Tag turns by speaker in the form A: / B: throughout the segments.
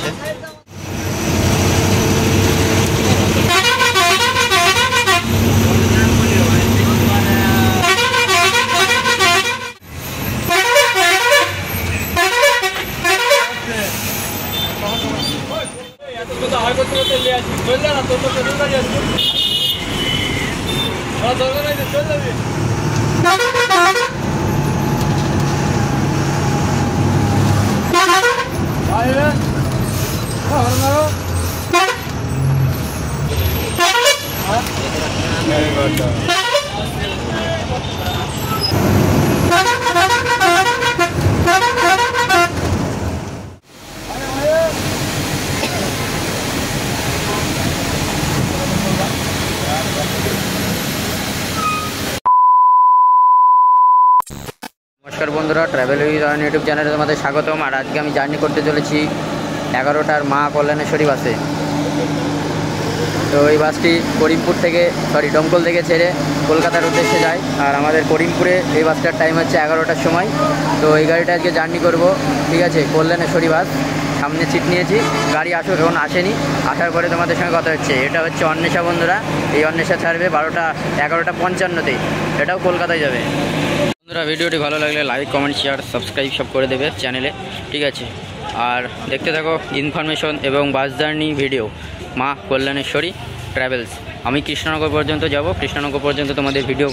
A: আছে। नमस्कार बंधुरा travel with Rayan YouTube channel तुम्हारे स्वागतम। और आज के आमी जार्नी करते चलेছি 11টার মা কল্যাণেশ্বরী বাসে। तो এই বাসটি করিমপুর থেকে দমকল থেকে ছেড়ে কলকাতার উদ্দেশ্যে যায়। আর আমাদের করিমপুরে এই বাসটার টাইম হচ্ছে 11টার সময়। তো এই গাড়িটা আজকে জার্নি করব, ঠিক আছে। কল্যাণেশ্বরী বাস, সামনে সিট নিয়েছি। গাড়ি আসুক, এখন আসেনি, আসার পরে তোমাদের সঙ্গে কথা হচ্ছে। এটা হচ্ছে অন্বেষা বন্ধুরা, এই অন্বেষা ছাড়বে 11:55-তেই, এটাও কলকাতায় যাবে। বন্ধুরা ভিডিওটি ভালো লাগলে লাইক কমেন্ট শেয়ার সাবস্ক্রাইব সব করে দেবে চ্যানেলে, ঠিক আছে। আর দেখতে থাকো ইনফরমেশন এবং বাস জার্নি ভিডিও মা কল্যাণেশ্বরী ট্রাভেলস। আমি কৃষ্ণনগর পর্যন্ত যাব, কৃষ্ণনগর পর্যন্ত তোমাদের ভিডিও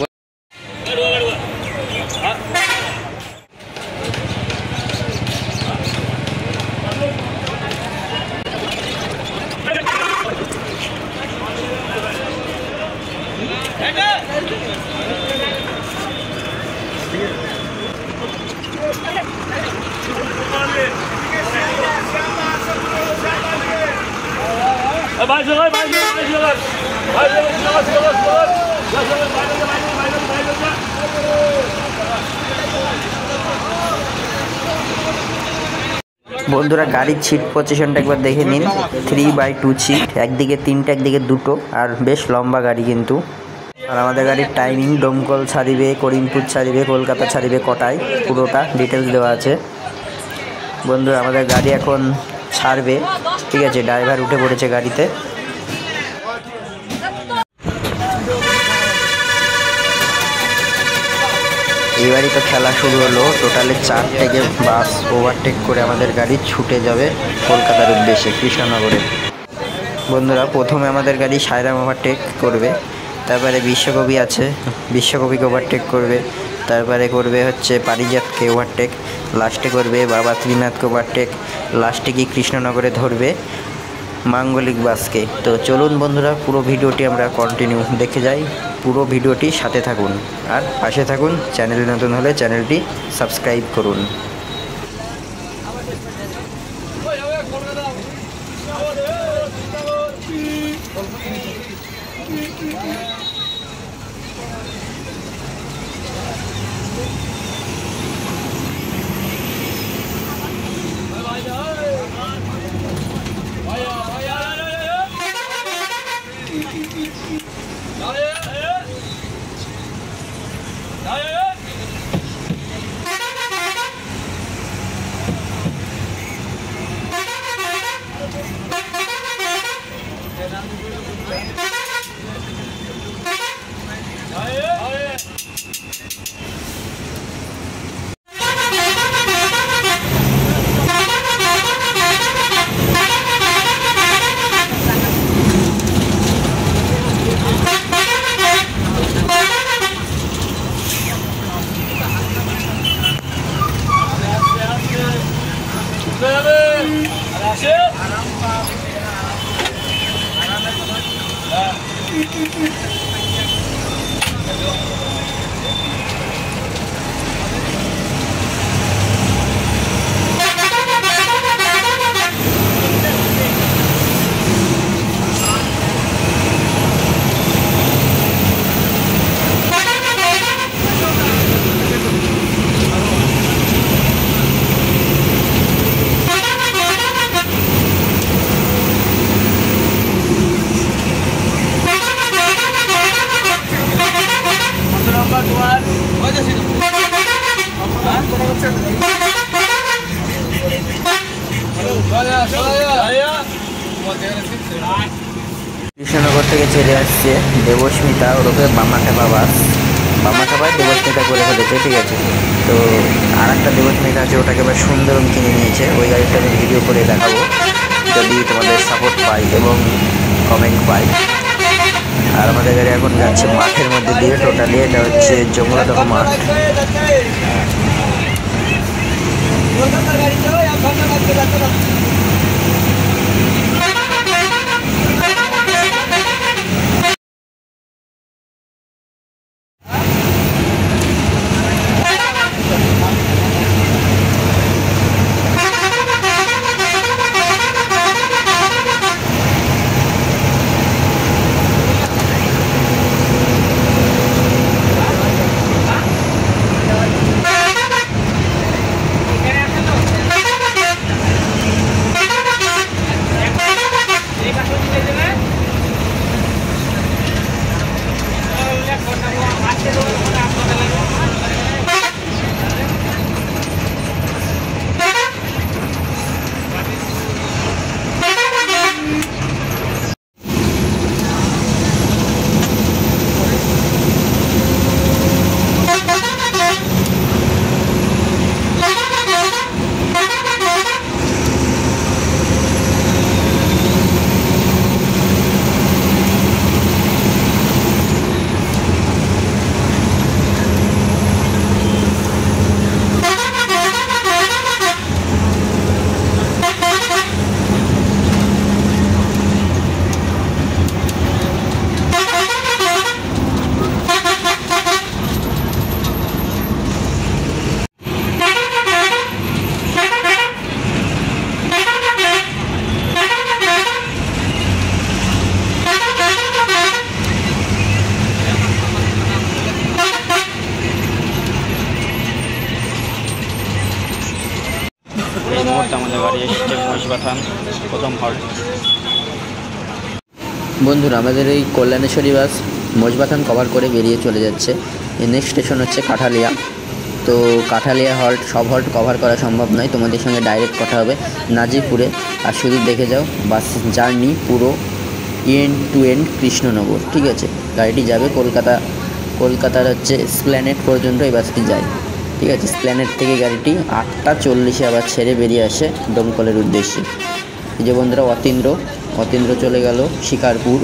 A: বন্ধুরা গাড়ির সিট পজিশনটা একবার দেখে নিন। 3/2 সিট, একদিকে 3টা একদিকে 2টো, আর বেশ লম্বা গাড়ি কিন্তু। আর আমাদের গাড়ির টাইমিং দমকল ছাড়িবে, করিমপুর ছাড়িবে, কলকাতা ছাড়িবে কটায়, পুরোটা ডিটেলস দেওয়া আছে। বন্ধুরা আমাদের গাড়ি এখন ছাড়বে, ঠিক আছে। ড্রাইভার উঠে পড়েছে গাড়িতে। এবারই তো খেলা শুরু হলো। টোটালে 4 বাস ওভারটেক করে আমাদের গাড়ি ছুটে যাবে কলকাতার উদ্দেশ্যে কৃষ্ণনগরে। বন্ধুরা প্রথমে আমাদের গাড়ি সায়রাম ওভারটেক করবে, তারপরে বিশ্বকবি আছে, বিশ্বকবিকে ওভারটেক করবে, তারপরে করবে হচ্ছে পারিজাতকে ওভারটেক, লাস্টে করবে বাবা ত্রিনাথকে ওভারটেক, লাস্টে কি কৃষ্ণনগরে ধরবে মাঙ্গলিক বাসকে। তো চলুন বন্ধুরা পুরো ভিডিওটি আমরা কন্টিনিউ দেখে যাই। পুরো ভিডিওটি সাথে থাকুন আর পাশে থাকুন। চ্যানেলে নতুন হলে চ্যানেলটি সাবস্ক্রাইব করুন। কৃষ্ণনগর থেকে ছেড়ে আসছে দেবস্মিতা ওরফে বামাখাপা বাস। বামাখাপায় দেবস্মিতা করে ফেলেছে, ঠিক আছে। তো আর একটা দেবস্মিতা আছে, ওটাকে এবার সুন্দরম কিনে নিয়েছে। ওই গাড়িটা আমি ভিডিও করে দেখাবো যদি তোমাদের সাপোর্ট পাই এবং কমেন্ট পাই। আর আমাদের গাড়ি এখন যাচ্ছে মাঠের মধ্যে দিয়ে, টোটালি এটা হচ্ছে যমুনাদহ মাঠ। এই মুহূর্তে আমাদের গাড়ি এসেছে মহিষবাথান প্রথম হল্ট। বন্ধুরা, আমাদের এই কল্যাণেশ্বরী বাস মহিষবাথান কভার করে বেরিয়ে চলে যাচ্ছে। নেক্সট স্টেশন হচ্ছে কাঠালিয়া। তো কাঠালিয়া হল্ট, সব হল্ট কভার করা সম্ভব নয়, তোমাদের সঙ্গে ডাইরেক্ট কথা হবে নাজিপুরে। আর শুধু দেখে যাও বাস জার্নি পুরো এন্ড টু এন্ড কৃষ্ণনগর, ঠিক আছে। গাড়িটি যাবে কলকাতার হচ্ছে এসপ্ল্যানেড পর্যন্ত এই বাসটি যায়, ঠিক আছে। এসপ্ল্যানেড থেকে গাড়িটি 8:40 আবার ছেড়ে বেরিয়ে আসে দমকলের উদ্দেশ্যে। এই যে বন্ধুরা, অতীন্দ্র চলে গেল শিকারপুর।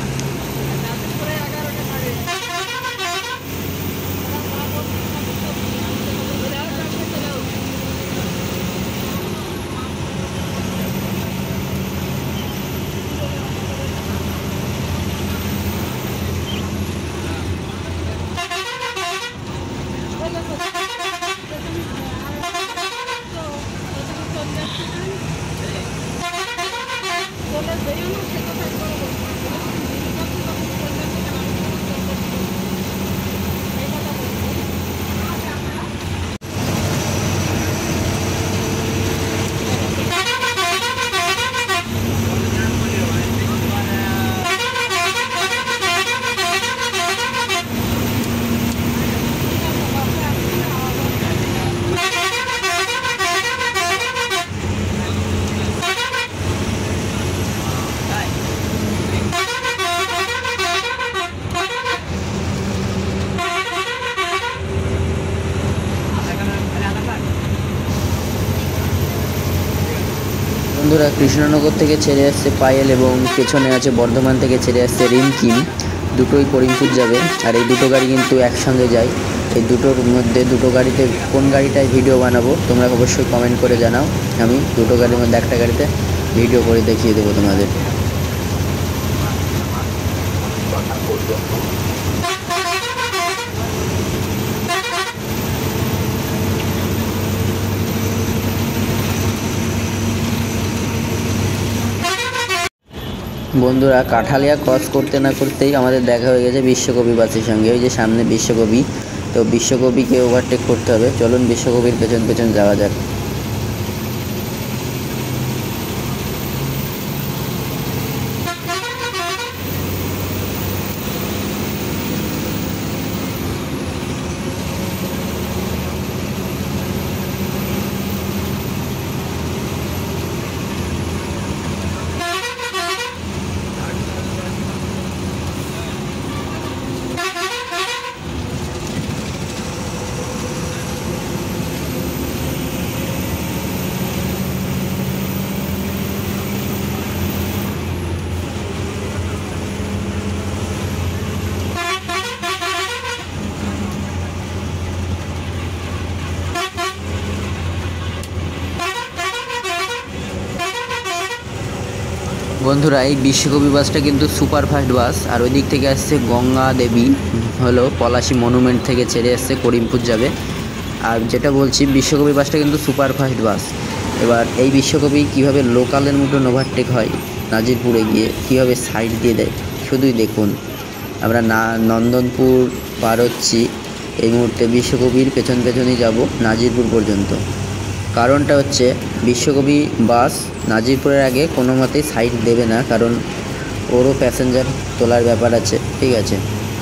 A: বন্ধুরা, কৃষ্ণনগর থেকে ছেড়ে আসছে পায়েল এবং পেছনে আছে বর্ধমান থেকে ছেড়ে আসছে রিমকিম। দুটোই করিমপুর যাবে। আর এই দুটো গাড়ি কিন্তু একসঙ্গে যায়। এই দুটোর মধ্যে দুটো গাড়িতে কোন গাড়িটায় ভিডিও বানাবো তোমরা অবশ্যই কমেন্ট করে জানাও। আমি দুটো গাড়ির মধ্যে একটা গাড়িতে ভিডিও করে দেখিয়ে দেবো তোমাদের। বন্ধুরা, কাঠালিয়া ক্রস করতে না করতেই আমাদের দেখা হয়ে গেছে বিশ্বকবি বাসের সঙ্গে। ওই যে সামনে বিশ্বকবি, তো বিশ্বকবিকে ওভারটেক করতে হবে। চলুন বিশ্বকবির পেছন পেছন যাওয়া যাক। বন্ধুরা এই বিশ্বকবি বাসটা কিন্তু সুপারফাস্ট বাস, আর ওই দিক থেকে আসছে গঙ্গা দেবী, হলো পলাশী মনুমেন্ট থেকে ছেড়ে আসছে করিমপুর যাবে। আর যেটা বলছি বিশ্বকবি বাসটা কিন্তু সুপারফাস্ট বাস। এবার এই বিশ্বকবি কীভাবে লোকালের মতন ওভারটেক হয় নাজিরপুরে গিয়ে, কীভাবে সাইড দিয়ে দেয় শুধুই দেখুন। আমরা নন্দনপুর পার হচ্ছি এই মুহূর্তে, বিশ্বকবির পেছন পেছনই যাব নাজিরপুর পর্যন্ত। কারণটা হচ্ছে বিশ্বকবি বাস নাজিরপুরের আগে কোনো মতেই সাইড দেবে না, কারণ ওরও প্যাসেঞ্জার তোলার ব্যাপার আছে, ঠিক আছে।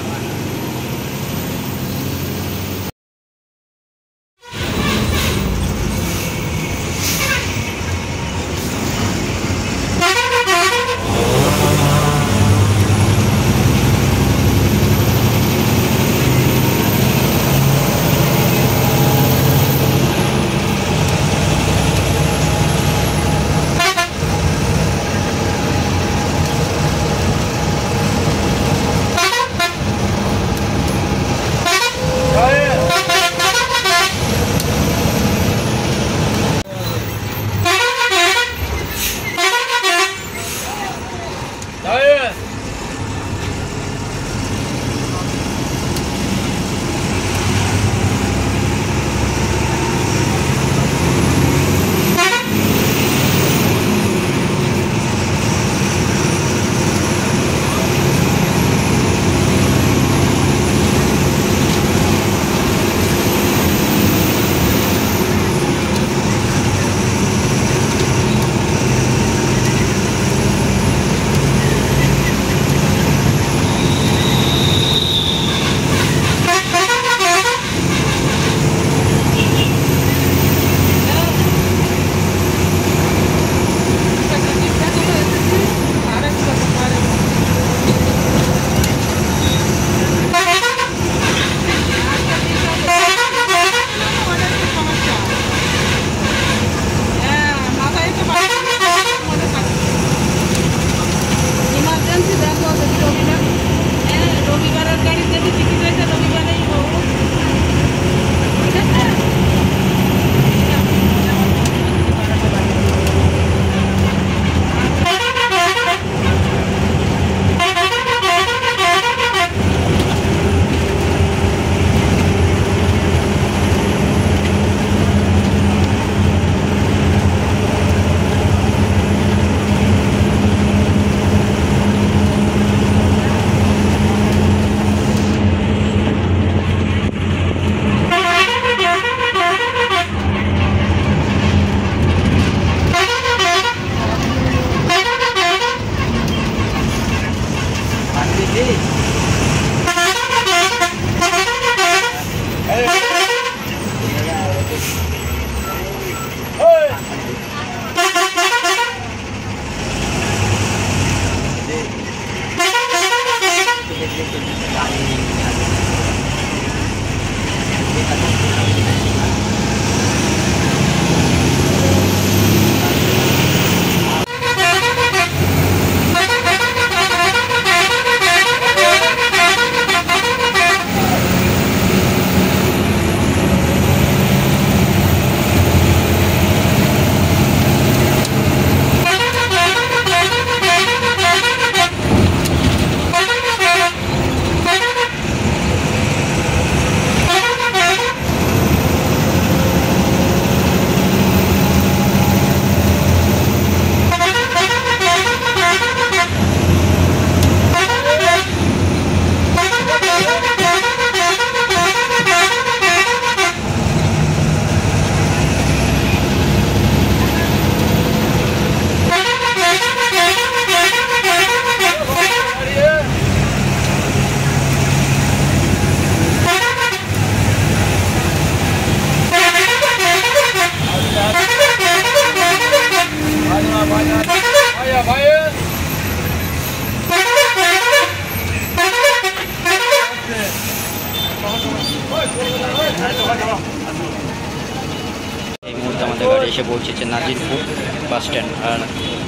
A: এই মুহূর্তে আমাদের গাড়ি এসে পৌঁছেছে নাজিরপুর বাস স্ট্যান্ড। আর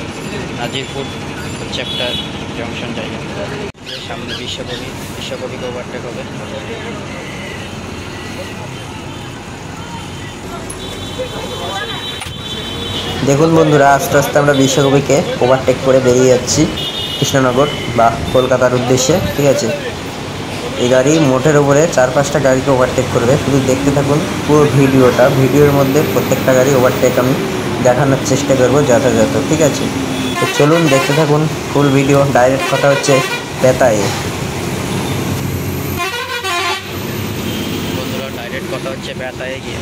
A: নাজিরপুর হচ্ছে একটা জংশন জায়গা, সামনে বিশ্বকবিকে ওভারটেক হবে।
B: দেখুন বন্ধুরা, আস্তে আস্তে আমরা বিশ্বকবিকে ওভারটেক করে বেরিয়ে যাচ্ছি কৃষ্ণনগর বা কলকাতার উদ্দেশ্যে। ঠিক আছে, এই গাড়ি মোটের উপরে 4-5টা গাড়িকে ওভারটেক করবে। শুধু দেখতে থাকুন পুরো ভিডিওটা। ভিডিওর মধ্যে প্রত্যেকটা গাড়ি ওভারটেক আমি দেখানোর চেষ্টা করবো যথাযথ। ঠিক আছে, তো চলুন দেখতে থাকুন ফুল ভিডিও। ডাইরেক্ট কথা হচ্ছে বেতায়ে।
A: বন্ধুরা, ডাইরেক্ট কথা হচ্ছে বেতায়ে গিয়ে।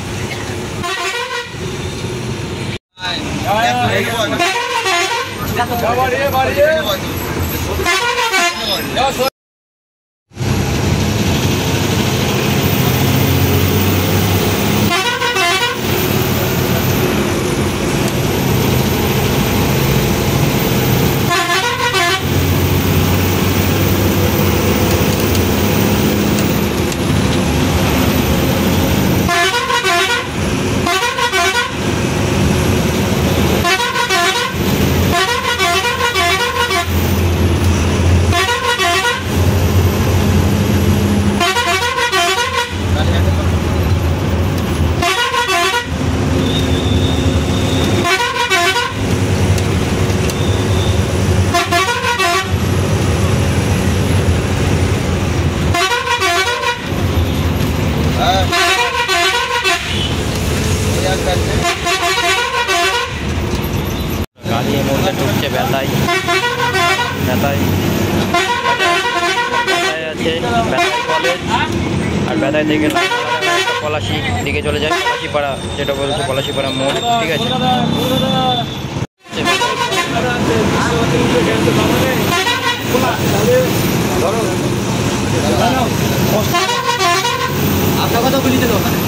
A: গাড়ি এই মুহূর্তে ঢুকছে বেতায়। বেতায় আছে বেতাই কলেজ, আর বেতাই থেকে পলাশি দিকে চলে যায়। পলাশিপাড়া যেটা বলছে পলাশিপাড়া মোড়। ঠিক আছে, আপনার কথা বলি তো ওখানে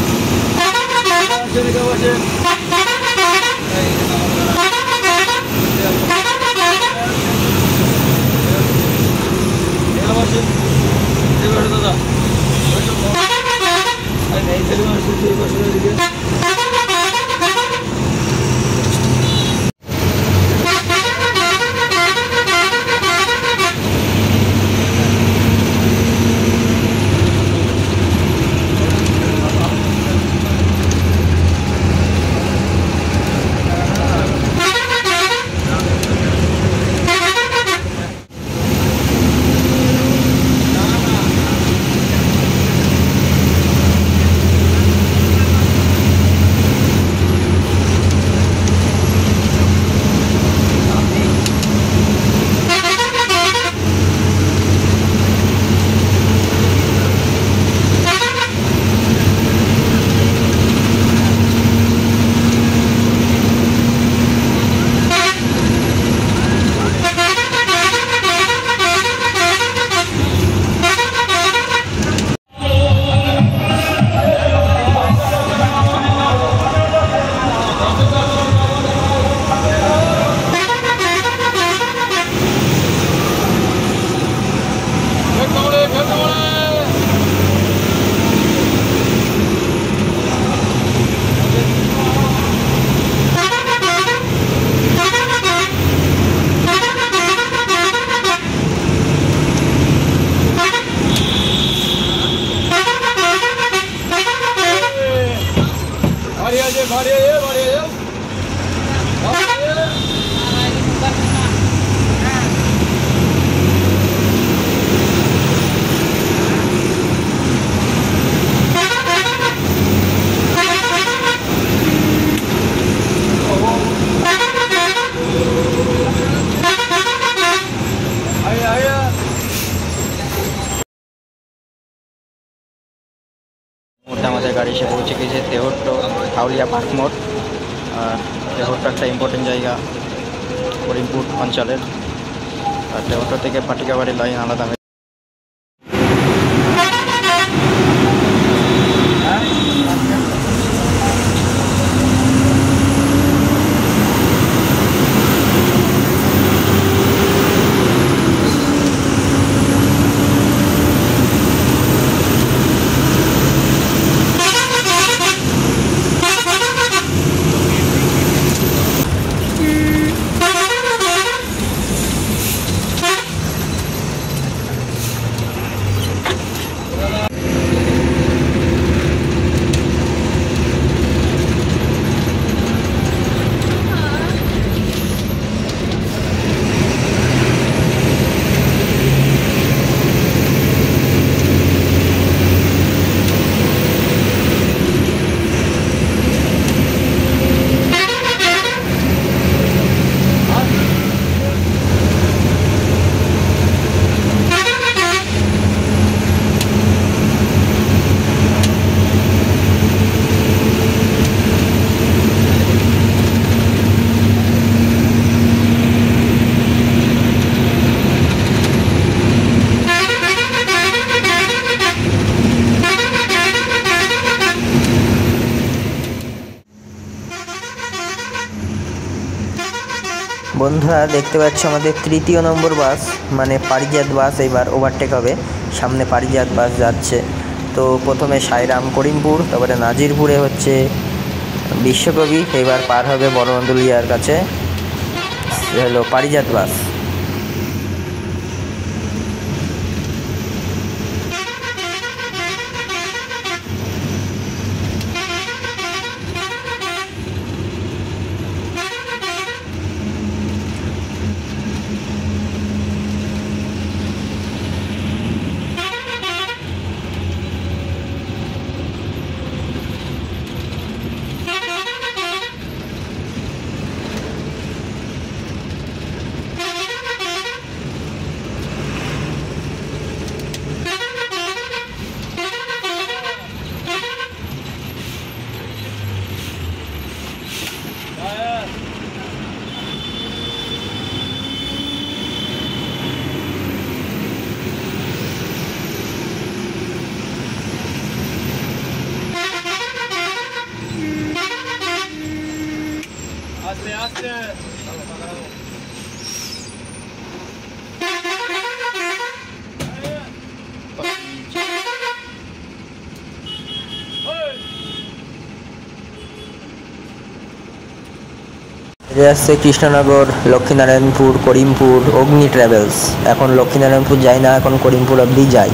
A: আমাদের গাড়ি এসে পৌঁছে গেছে দেহট্ট হাউলিয়া পার্ক মোড়। আর দেহট্ট একটা ইম্পর্টেন্ট জায়গা করিমপুর অঞ্চলের। আর দেহট্ট থেকে পাটিকাবাড়ি লাইন আলাদা।
B: বন্ধুরা দেখতে পাচ্ছ আমাদের তৃতীয় নম্বর বাস মানে পারিজাত বাস এবার ওভারটেক হবে। সামনে পারিজাত বাস যাচ্ছে। তো প্রথমে সাইরাম করিমপুর, তারপরে নাজিরপুরে হচ্ছে বিশ্বকবি, এবার পার হবে বড়মন্দুলিয়ার কাছে হলো পারিজাত বাস।
C: আস্তে আস্তে
B: আসছে কৃষ্ণনগর, লক্ষ্মীনারায়ণপুর, করিমপুর, অগ্নি ট্রাভেলস। এখন লক্ষ্মীনারায়ণপুর যাই না, এখন করিমপুর অবধি যাই।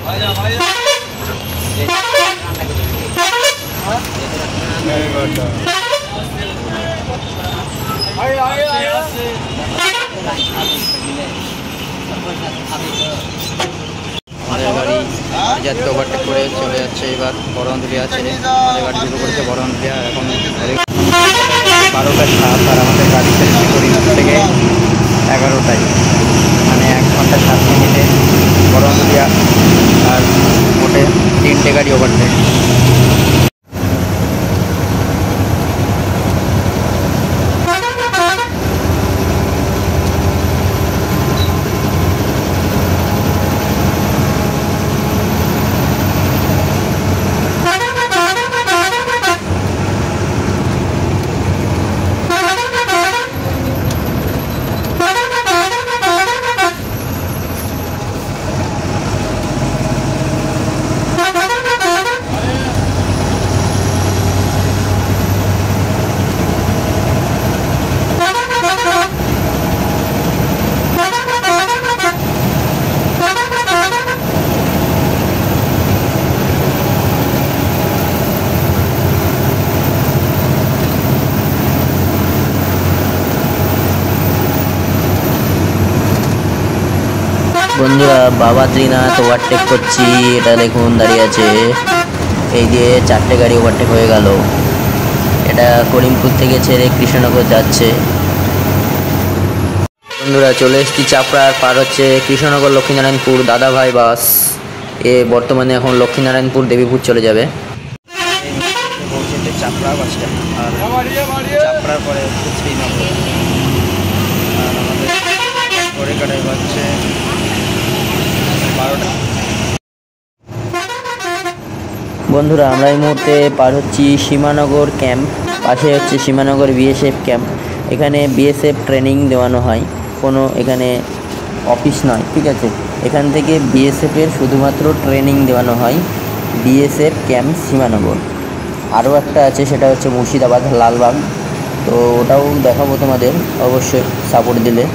A: আমাদের গাড়ি যাত্রী ওভারটেক করে চলে যাচ্ছে এবার বড়হন্দুলিয়া ছেড়ে। আমাদের গাড়ি শুরু করেছে বড়হন্দুলিয়া, এখন 12টা 7 আর আমাদের গাড়ি ছেড়েছে করিমপুর থেকে 11টায়, মানে 1 ঘন্টা 7 মিনিটে বড়হন্দুলিয়া। আর মোটে 3টে গাড়ি ওভারটেক।
B: বন্ধুরা বাবা ত্রিনাথ ওভারটেক করছি, এটা দেখুন দাঁড়িয়ে আছে। এই দিয়ে 4টে গাড়ি ওভারটেক হয়ে গেল। এটা করিমপুর থেকে ছেড়ে কৃষ্ণনগর যাচ্ছে। বন্ধুরা চলে এসেছি চাপড়ার, পার হচ্ছে কৃষ্ণনগর লক্ষ্মীনারায়ণপুর দাদাভাই বাস। বর্তমানে এখন লক্ষ্মীনারায়ণপুর দেবীপুর চলে যাবে। পৌঁছেছে চাপড়া বাস স্ট্যান্ড, আর চাপড়ার পরে হচ্ছে শ্রীনগর। আর আমাদের পরে কাটাই বাজছে 12টা। বন্ধুরা আমরা এই মুহূর্তে পার হচ্ছি সীমানগর ক্যাম্প। পাশে হচ্ছে সীমানগর বিএসএফ ক্যাম্প। এখানে বিএসএফ ট্রেনিং দেওয়ানো হয়, কোনো এখানে অফিস নয়, ঠিক আছে। এখান থেকে বিএসএফের শুধুমাত্র ট্রেনিং দেওয়ানো হয়, বিএসএফ ক্যাম্প সীমানগর। আরও একটা আছে, সেটা হচ্ছে মুর্শিদাবাদ লালবাগ, তো ওটাও দেখাবো তোমাদের, অবশ্যই সাপোর্ট দিলে।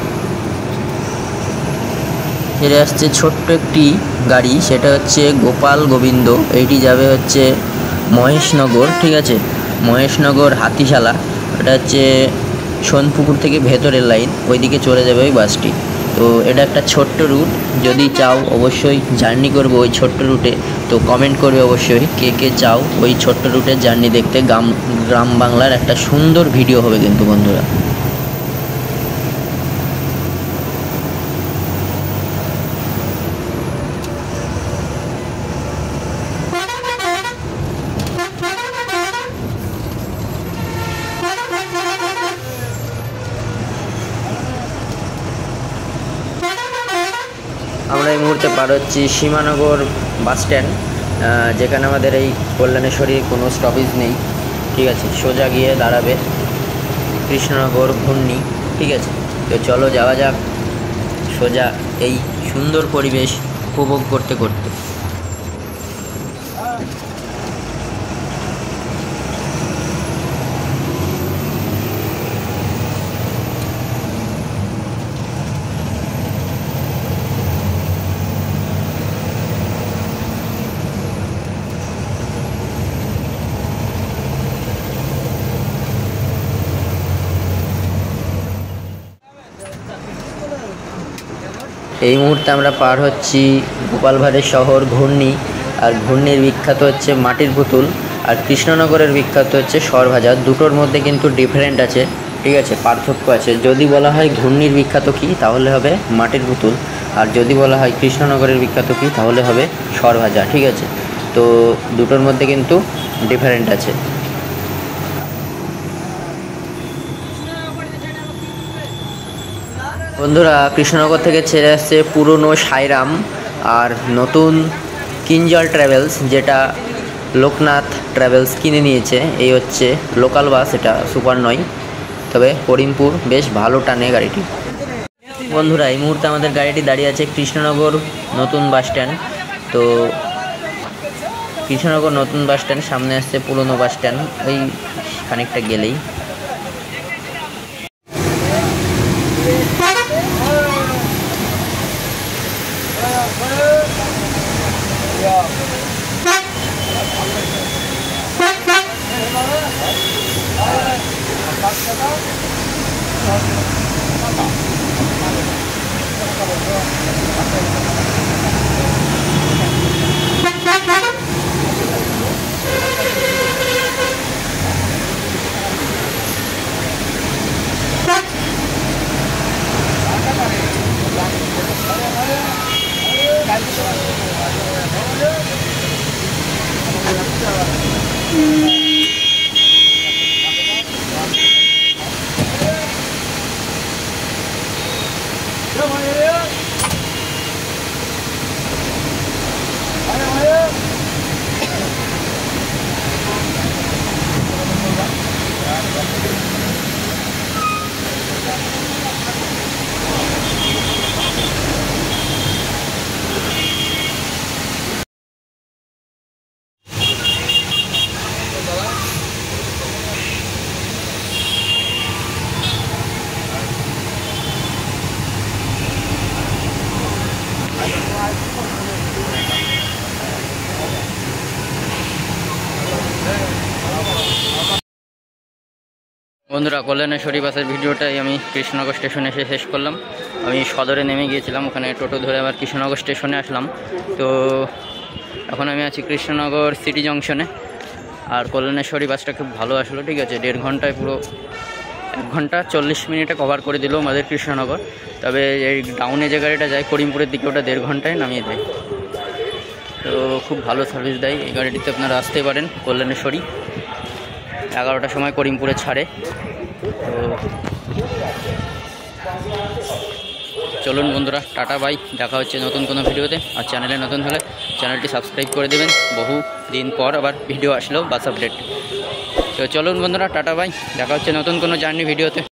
B: ছেড়ে আসছে ছোট্ট একটি গাড়ি, সেটা হচ্ছে গোপাল গোবিন্দ। এইটি যাবে হচ্ছে মহেশনগর, ঠিক আছে, মহেশনগর হাতিশালা। এটা হচ্ছে সোনপুকুর থেকে ভেতরের লাইন, ওইদিকে চলে যাবে ওই বাসটি। তো এটা একটা ছোট্ট রুট, যদি চাও অবশ্যই জার্নি করবো ওই ছোট্ট রুটে, তো কমেন্ট করবে অবশ্যই কে কে চাও ওই ছোট্ট রুটের জার্নি দেখতে। গ্রাম বাংলার একটা সুন্দর ভিডিও হবে কিন্তু বন্ধুরা। আমরা এই মুহূর্তে পার হচ্ছি সীমানগর বাস স্ট্যান্ড, যেখানে আমাদের এই কল্যাণেশ্বরীর কোনো স্টপেজ নেই, ঠিক আছে। সোজা গিয়ে দাঁড়াবে কৃষ্ণনগর ঘূর্ণি, ঠিক আছে। তো চলো যাওয়া যাক সোজা এই সুন্দর পরিবেশ উপভোগ করতে করতে। এই মুহূর্তে আমরা পার হচ্ছি গোপালভাড়ের শহর ঘূর্ণি। আর ঘূর্ণির বিখ্যাত হচ্ছে মাটির পুতুল, আর কৃষ্ণনগরের বিখ্যাত হচ্ছে সরভাজা। দুটোর মধ্যে কিন্তু ডিফারেন্ট আছে, ঠিক আছে, পার্থক্য আছে। যদি বলা হয় ঘূর্ণির বিখ্যাত কী, তাহলে হবে মাটির পুতুল, আর যদি বলা হয় কৃষ্ণনগরের বিখ্যাত কী, তাহলে হবে সরভাজা, ঠিক আছে। তো দুটোর মধ্যে কিন্তু ডিফারেন্ট আছে। বন্ধুরা কৃষ্ণনগর থেকে ছেড়ে আসছে পুরনো সাইরাম আর নতুন কিঞ্জল ট্রাভেলস, যেটা লোকনাথ ট্রাভেলস কিনে নিয়েছে। এই হচ্ছে লোকাল বাস, এটা সুপার নয়, তবে করিমপুর বেশ ভালো টানে গাড়িটি। বন্ধুরা এই মুহূর্তে আমাদের গাড়িটি দাঁড়িয়ে আছে কৃষ্ণনগর নতুন বাস স্ট্যান্ড। তো কৃষ্ণনগর নতুন বাস স্ট্যান্ড, সামনে আসছে পুরনো বাস স্ট্যান্ড, ওই খানিকটা গেলেই।
A: বন্ধুরা, কল্যাণেশ্বরী বাসের ভিডিওটাই আমি কৃষ্ণনগর স্টেশনে এসে শেষ করলাম। আমি সদরে নেমে গিয়েছিলাম, ওখানে টোটো ধরে আবার কৃষ্ণনগর স্টেশনে আসলাম। তো এখন আমি আছি কৃষ্ণনগর সিটি জংশনে। আর কল্যাণেশ্বরী বাসটা খুব ভালো আসলো, ঠিক আছে। 1.5 ঘন্টায় পুরো 1 ঘন্টা 40 মিনিটে কভার করে দিল আমাদের কৃষ্ণনগর। তবে এই ডাউনে যে গাড়িটা যায় করিমপুরের দিকে, ওটা 1.5 ঘন্টায় নামিয়ে দেয়। তো খুব ভালো সার্ভিস দেয় এই গাড়িটিতে, আপনারা আসতে পারেন। কল্যাণেশ্বরী 11টার সময় করিমপুরে ছাড়ে। তো চলুন বন্ধুরা, টাটা বাই, দেখা হচ্ছে নতুন কোনো ভিডিওতে। আর চ্যানেলে নতুন হলে চ্যানেলটি সাবস্ক্রাইব করে দেবেন, বহু দিন পর আবার ভিডিও আসলেও বাস আপডেট। তো চলুন বন্ধুরা, টাটা বাই, দেখা হচ্ছে নতুন কোনো জার্নি ভিডিওতে।